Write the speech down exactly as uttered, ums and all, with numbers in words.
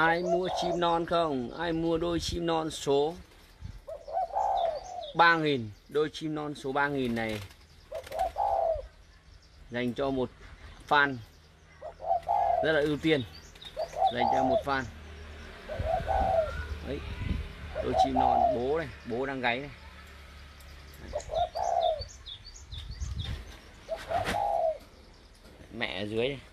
Ai mua chim non không? Ai mua đôi chim non số ba nghìn? Đôi chim non số ba nghìn này dành cho một fan rất là ưu tiên, dành cho một fan. Đấy, đôi chim non bố này, bố đang gáy này. Mẹ ở dưới này.